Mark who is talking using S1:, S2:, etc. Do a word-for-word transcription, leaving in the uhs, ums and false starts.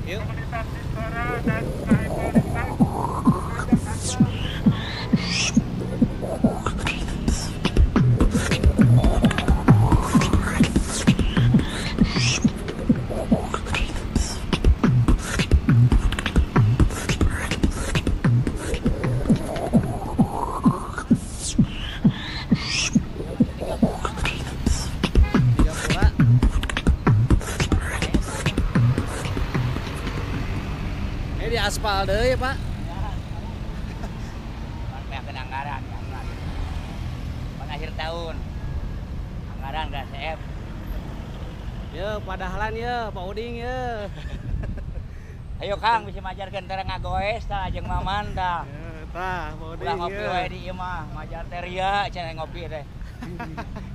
S1: Yuk. Di aspal deh ya Pak.
S2: Banyak anggaran, anggaran. Pada akhir tahun, anggaran gak C F.
S1: Ya padahalan ya Pak Uding ya.
S2: Ayo Kang, bisa majarkan tara ngagoes tah jeung Maman tah.
S1: Ya, tah Pak Uding.
S2: Ulah ngopi wae di ieu mah, majar teh ria cenah ngopi teh.